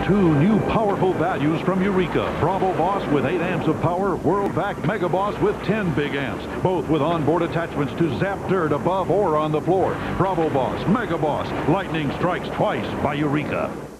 Two new powerful values from Eureka. BravoBoss with 8 amps of power, world-backed MegaBoss with 10 big amps. Both with onboard attachments to zap dirt above or on the floor. BravoBoss, MegaBoss, lightning strikes twice by Eureka.